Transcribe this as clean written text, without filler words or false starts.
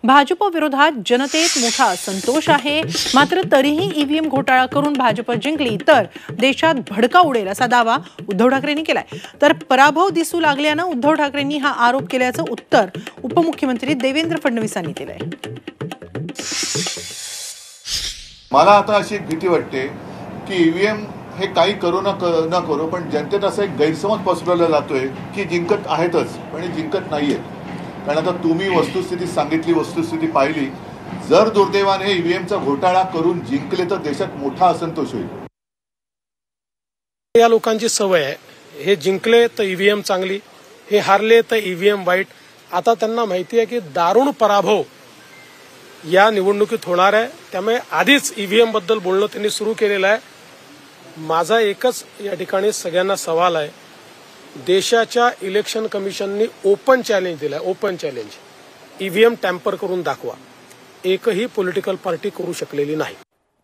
भाजप विरोधात जनतेत मोठा असंतोष आहे, मात्र तरीही ईव्हीएम घोटाळा करून भाजप जिंकली तर देशात भडका उडेल असा दावा उद्धव ठाकरेंनी केलाय। तर पराभव दिसू लागल्यानं उद्धव ठाकरेंनी हा आरोप केल्याचं उत्तर उपमुख्यमंत्री देवेंद्र फडणवीसांनी दिलंय। मला आता अशी भीती वाटते की ईव्हीएम हे काही करू न करू पण जनतेत असा एक गैरसमज पसरवला जातोय की जिंकत आहेतच पण जिंकत नाहीयेत। कारण आता तुम्ही वस्तुस्थिती सांगितली, वस्तुस्थिती पाहिली, जर दुर्दैवाने ईव्हीएमचा घोटाळा करून जिंकले तर देशात मोठा असंतोष होईल। या लोकांची सवय आहे, हे जिंकले तर ईव्हीएम चांगली, हे हारले तर ईव्हीएम वाईट। आता त्यांना माहिती आहे की दारुण पराभव या निवडणुकीत होणार आहे, त्यामुळे आधीच ईव्हीएम बद्दल बोलणं त्यांनी सुरू केलेलं आहे। माझा एकच या ठिकाणी सगळ्यांना सवाल आहे, देशाच्या इलेक्शन कमिशननी ओपन चॅलेंज दिलाय, ओपन चॅलेंज, ईव्हीएम टॅम्पर करून दाखवा। एकही पॉलिटिकल पार्टी करू शकलेली नाही।